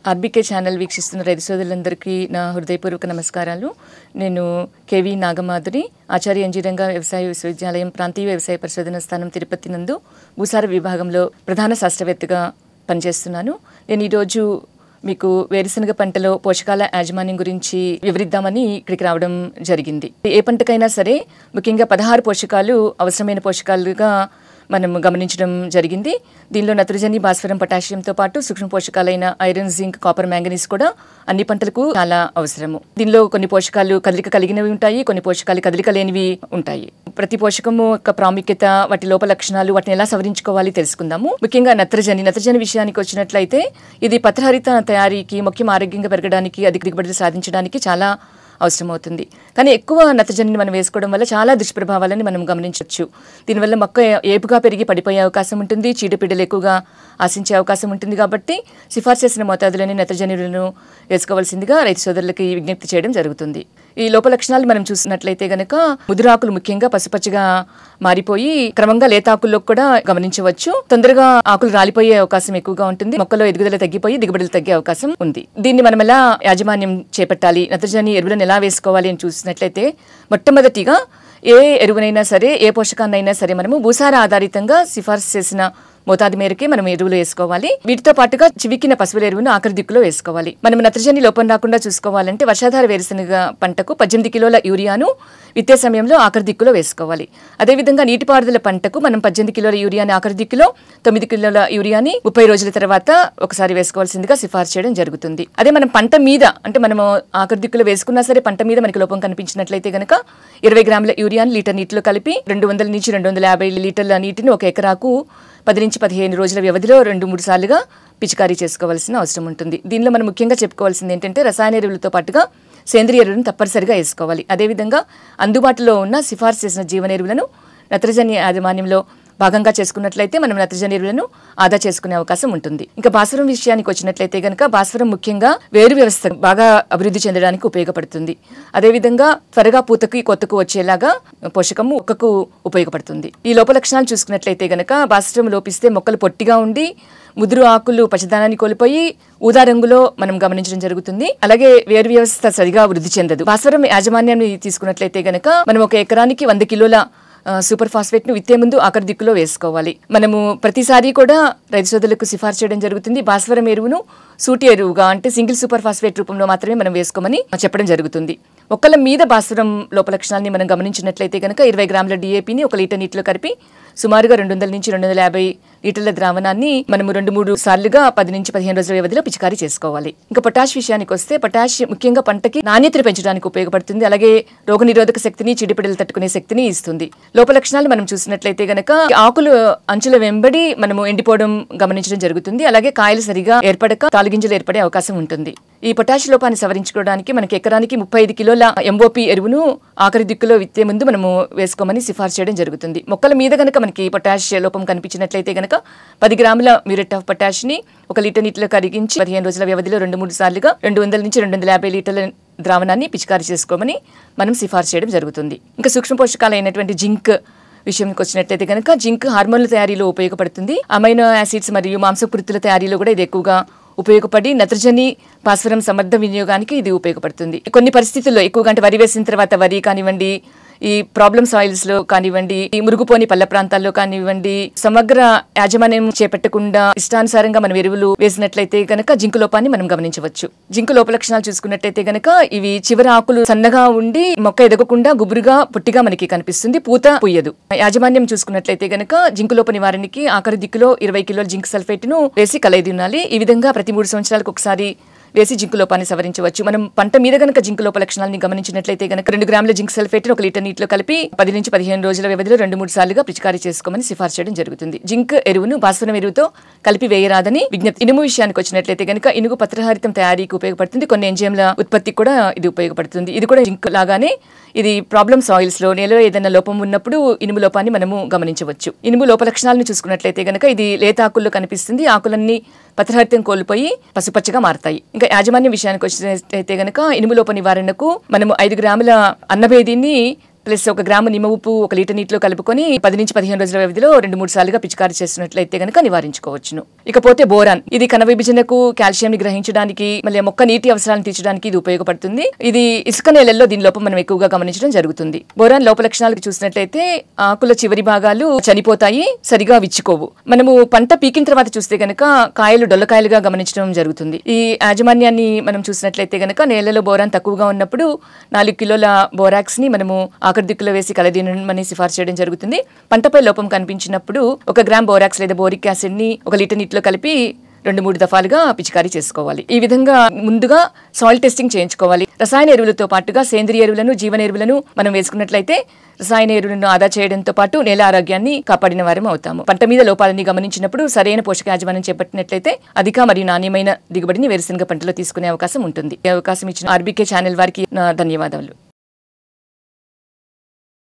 RBK channel వీక్షిస్తున్న రైతు సోదరులందరికీ నా హృదయపూర్వక నమస్కారాలు. నేను కేవి నాగమాధురి, ఆచార్య ఎన్జీ రంగా వ్యవసాయ విశ్వవిద్యాలయం ప్రాంతీయ వ్యవసాయ పరిశోధన స్థానం తిరుపతి నందు భూసార విభాగంలో ప్రధాన శాస్త్రవేత్తగా పనిచేస్తున్నాను. నేను ఈరోజు మీకు వేరుశనగ పంటలో పోషకాల యాజమాన్యం గురించి వివరిద్దామని ఇక్కడికి రావడం జరిగింది. ఏ పంటకైనా సరే ముఖ్యంగా 16 పోషకాలు అవసరమైన పోషకాలుగా మనం గమనించడం జరిగింది. దీనిలో నత్రజని, భాస్వరం, పొటాషియంతో పాటు సూక్ష్మ పోషకాలైన ఐరన్, జింక్, కాపర్, మ్యాంగనీస్ కూడా అన్ని పంటలకు చాలా అవసరము. దీనిలో కొన్ని పోషకాలు కదలిక కలిగినవి ఉంటాయి, కొన్ని పోషకాలు కదలిక లేనివి ఉంటాయి. ప్రతి పోషకము యొక్క ప్రాముఖ్యత, వాటి లోప లక్షణాలు, వాటిని ఎలా సవరించుకోవాలి తెలుసుకుందాము. ముఖ్యంగా నత్రజని విషయానికి వచ్చినట్లయితే ఇది పత్రహరిత తయారీకి, మొక్కం ఆరోగ్యంగా పెరగడానికి, అధిక దిగుబడులు సాధించడానికి చాలా అవసరమవుతుంది. కానీ ఎక్కువ నత్రజనిని మనం వేసుకోవడం వల్ల చాలా దుష్ప్రభావాలని మనం గమనించవచ్చు. దీనివల్ల మొక్క ఏపుగా పెరిగి పడిపోయే అవకాశం ఉంటుంది, చీడపీడలు ఎక్కువగా ఆశించే అవకాశం ఉంటుంది. కాబట్టి సిఫార్సు చేసిన మోతాదులోని నత్రజనులను వేసుకోవాల్సిందిగా రైతు సోదరులకి విజ్ఞప్తి చేయడం జరుగుతుంది. ఈ లోప లక్షణాలు మనం చూసినట్లయితే గనక ముదురాకులు ముఖ్యంగా పసుపచ్చగా మారిపోయి క్రమంగా లేతాకుల్లో కూడా గమనించవచ్చు. తొందరగా ఆకులు రాలిపోయే అవకాశం ఎక్కువగా ఉంటుంది. మొక్కలో ఎదుగుదల తగ్గిపోయి దిగుబడులు తగ్గే అవకాశం ఉంది. దీన్ని మనం ఎలా యాజమాన్యం చేపట్టాలి, నత్రజని ఎరువులను ఎలా వేసుకోవాలి అని చూసినట్లయితే మొట్టమొదటిగా ఏ ఎరువునైనా సరే, ఏ పోషకాన్నైనా సరే మనము భూసార ఆధారితంగా సిఫార్సు చేసిన మోతాదు మేరకే మనం ఎరువులు వేసుకోవాలి. వీటితో పాటుగా చివికిన పశువుల ఎరువును ఆఖరి దిక్కులో వేసుకోవాలి. మనం నత్రజని లోపం రాకుండా చూసుకోవాలంటే వర్షాధార వేరుశనగ పంటకు 18 కిలోల యూరియాను విత్తే సమయంలో ఆఖరి దిక్కులో వేసుకోవాలి. అదేవిధంగా నీటిపారుదల పంటకు మనం 18 కిలోల యూరియాని ఆఖరి దిక్కులో, 9 కిలోల యూరియాని 30 రోజుల తర్వాత ఒకసారి వేసుకోవాల్సిందిగా సిఫార్సు చేయడం జరుగుతుంది. అదే మనం పంట మీద అంటే మనము ఆఖరి దిక్కులో వేసుకున్నా సరే పంట మీద మనకి లోపం కనిపించినట్లయితే గనక 20 గ్రాముల యూరియాని లీటర్ నీటిలో కలిపి 200 నుంచి 250 లీటర్ల నీటిని ఒక ఎకరాకు 10 నుంచి 15 రోజుల వ్యవధిలో 2-3 సార్లుగా పిచికారీ చేసుకోవాల్సిన అవసరం ఉంటుంది. దీనిలో మనం ముఖ్యంగా చెప్పుకోవాల్సింది ఏంటంటే రసాయన ఎరువులతో పాటుగా సేంద్రియ ఎరువులను తప్పనిసరిగా వేసుకోవాలి. అదేవిధంగా అందుబాటులో ఉన్న సిఫార్సు చేసిన జీవన ఎరువులను నత్రజని యాజమాన్యంలో భాగంగా చేసుకున్నట్లయితే మనం నత్రజని ఎరువులను ఆదా చేసుకునే అవకాశం ఉంటుంది. ఇంకా భాస్వరం విషయానికి వచ్చినట్లయితే గనక భాస్వరం ముఖ్యంగా వేరు వ్యవస్థ బాగా అభివృద్ధి చెందడానికి ఉపయోగపడుతుంది. అదేవిధంగా త్వరగా పూతకి కొత్తకు వచ్చేలాగా పోషకము మొక్కకు ఉపయోగపడుతుంది. ఈ లోప లక్షణాలు చూసుకున్నట్లయితే గనక భాస్వరం లోపిస్తే మొక్కలు పొట్టిగా ఉండి ముదురు ఆకులు పచ్చదనాన్ని కోల్పోయి ఊదా రంగులో మనం గమనించడం జరుగుతుంది. అలాగే వేరు వ్యవస్థ సరిగా వృద్ధి చెందదు. భాస్వరం యాజమాన్యాన్ని తీసుకున్నట్లయితే గనక మనం ఒక ఎకరానికి 100 కిలోల సూపర్ ఫాస్ఫేట్ ను విత్తే ముందు ఆఖరి దిక్కులో వేసుకోవాలి. మనము ప్రతిసారి కూడా రైతు సోదరులకు సిఫార్సు చేయడం జరుగుతుంది. భాస్వరం ఎరువును సూటి ఎరువుగా అంటే సింగిల్ సూపర్ ఫాస్ఫేట్ రూపంలో మాత్రమే మనం వేసుకోమని చెప్పడం జరుగుతుంది. మొక్కల మీద భాస్వరం లోప లక్షణాలని మనం గమనించినట్లయితే కనుక 20 గ్రాముల డిఏపిని 1 లీటర్ నీటిలో కలిపి సుమారుగా 200 నుంచి 250 లీటర్ల ద్రావణాన్ని మనము 2-3 సార్లుగా 10 నుంచి 15 రోజుల వ్యవధిలో పిచికారీ చేసుకోవాలి. ఇంకా పొటాష్ విషయానికి వస్తే పొటాష్ ముఖ్యంగా పంటకి నాణ్యతను పెంచడానికి ఉపయోగపడుతుంది. అలాగే రోగనిరోధక శక్తిని, చీడపీడలు తట్టుకునే శక్తిని ఇస్తుంది. లోప లక్షణాలు మనం చూసినట్లయితే గనక ఆకులు అంచుల వెంబడి మనము ఎండిపోవడం గమనించడం జరుగుతుంది. అలాగే కాయలు సరిగా ఏర్పడక తాలుగింజలు ఏర్పడే అవకాశం ఉంటుంది. ఈ పొటాష్ లోపాన్ని సవరించుకోవడానికి మనకి ఎకరానికి 35 కిలోల ఎంఓపి ఎరువును ఆఖరి దిక్కులో విత్తే ముందు మనము వేసుకోమని సిఫార్సు చేయడం జరుగుతుంది. మొక్కల మీద గనక మనకి పొటాష్ లోపం కనిపించినట్లయితే గనక 10 గ్రాముల మ్యూరేట్ ఆఫ్ పొటాష్ ని 1 లీటర్ నీటిలో కరిగించి 15 రోజుల వ్యవధిలో 2-3 సార్లుగా 200 నుంచి 250 లీటర్ల ద్రావణాన్ని పిచికారీ చేసుకోమని మనం సిఫార్సు చేయడం జరుగుతుంది. ఇంకా సూక్ష్మ పోషకాలైనటువంటి జింక్ విషయానికి వచ్చినట్లయితే కనుక జింక్ హార్మోన్ల తయారీలో ఉపయోగపడుతుంది. అమైనో యాసిడ్స్ మరియు మాంసకృతుల తయారీలో కూడా ఇది ఎక్కువగా ఉపయోగపడి నత్రజని, భాస్వరం సమర్థ వినియోగానికి ఇది ఉపయోగపడుతుంది. కొన్ని పరిస్థితుల్లో ఎక్కువగా అంటే వరి వేసిన తర్వాత వరి కానివ్వండి, ఈ ప్రాబ్లమ్ సాయిల్స్ లో కానివ్వండి, ఈ మురుగుపోని పల్ల ప్రాంతాల్లో కానివ్వండి, సమగ్ర యాజమాన్యం చేపట్టకుండా ఇష్టానుసారంగా మనం ఎరువులు వేసినట్లయితే గనక జింకు లోపాన్ని మనం గమనించవచ్చు. జింకు లోప లక్షణాలు చూసుకున్నట్లయితే గనక ఇవి చివరి ఆకులు సన్నగా ఉండి మొక్క ఎదగకుండా గుబురుగా పొట్టిగా మనకి కనిపిస్తుంది, పూత పూయదు. యాజమాన్యం చూసుకున్నట్లయితే గనక జింకు లోప నివారణకి ఆఖరి దిక్కులో 20 కిలోల జింక్ సల్ఫేట్ ను వేసి కలయిదునాలి. ఈ విధంగా ప్రతి 3 సంవత్సరాలకు ఒకసారి వేసి జింకు లోపాన్ని సవరించవచ్చు. మనం పంట మీద గనక జింకు లోప లక్షణాలను గమనించినట్లయితే గనక 2 గ్రాముల జింక్ సల్ఫేట్ 1 లీటర్ నీటిలో కలిపి 10 నుంచి 15 రోజుల వ్యవధిలో 2-3 సార్లుగా పిచికారీ చేసుకోమని సిఫార్సు చేయడం జరుగుతుంది. జింక్ ఎరువును భాస్వరం ఎరువుతో కలిపి వేయరాదని విజ్ఞప్తి. ఇనుము విషయానికి వచ్చినట్లయితే గనక ఇనుము పత్రహరితం తయారీకి ఉపయోగపడుతుంది. కొన్ని ఎంజైమ్ల ఉత్పత్తికి కూడా ఇది ఉపయోగపడుతుంది. ఇది కూడా జింక్ లాగానే ఇది ప్రాబ్లమ్ సాయిల్స్ లో నేలలో ఏదైనా లోపం ఉన్నప్పుడు ఇనుము లోపాన్ని మనము గమనించవచ్చు. ఇనుము లోప లక్షణాలను చూసుకున్నట్లయితే గనక ఇది లేత ఆకుల్లో కనిపిస్తుంది. ఆకులన్నీ పత్రహరితం కోల్పోయి పసుపచ్చగా మారతాయి. ఇంకా యాజమాన్యం విషయానికి వచ్చినట్లయితే గనక ఇనుము లోప నివారణకు మనము 5 గ్రాముల అన్నభేదిని ప్లస్ 1 గ్రాము నిమ్మ ఉప్పు 1 లీటర్ నీటిలో కలుపుకొని 10 నుంచి 15 రోజుల వ్యవధిలో 2-3 సార్లుగా పిచికారీ చేస్తున్నట్లయితే గనుక నివారించుకోవచ్చును. ఇకపోతే బోరాన్, ఇది కణ విభజనకు, కాల్షియం ని గ్రహించడానికి, మళ్ళీ మొక్క నీటి అవసరాలను తీర్చడానికి ఇది ఉపయోగపడుతుంది. ఇది ఇసుక నేలల్లో దీని లోపం మనం ఎక్కువగా గమనించడం జరుగుతుంది. బోరాన్ లోప లక్షణాలు చూసినట్లయితే ఆకుల చివరి భాగాలు చనిపోతాయి, సరిగా విచ్చుకోవు. మనము పంట పీకిన తర్వాత చూస్తే గనక కాయలు డొల్లకాయలుగా గమనించడం జరుగుతుంది. ఈ యాజమాన్యాన్ని మనం చూసినట్లయితే గనక నేలలో బోరాన్ తక్కువగా ఉన్నప్పుడు 4 కిలోల బోరాక్స్ ని మనము ఆఖరి దిక్కులో వేసి కలదీయమని సిఫార్సు చేయడం జరుగుతుంది. పంటపై లోపం కనిపించినప్పుడు 1 గ్రామ్ బోరాక్స్ లేదా బోరిక్ యాసిడ్ ని 1 లీటర్ నీటిలో కలిపి 2-3 దఫాలుగా పిచికారీ చేసుకోవాలి. ఈ విధంగా ముందుగా సాయిల్ టెస్టింగ్ చేయించుకోవాలి. రసాయన ఎరువులతో పాటుగా సేంద్రియ ఎరువులను, జీవన ఎరువులను మనం వేసుకున్నట్లయితే రసాయన ఎరువులను ఆదా చేయడంతో పాటు నేల ఆరోగ్యాన్ని కాపాడిన వారం అవుతాము. పంట మీద లోపాలని గమనించినప్పుడు సరైన పోషక యాజమాన్యం చేపట్టినట్లయితే అధిక మరియు నాణ్యమైన దిగుబడిని వేరుశనగ పంటలో తీసుకునే అవకాశం ఉంటుంది. ఈ అవకాశం ఇచ్చిన ఆర్బీకే ఛానల్ వారికి నా ధన్యవాదాలు.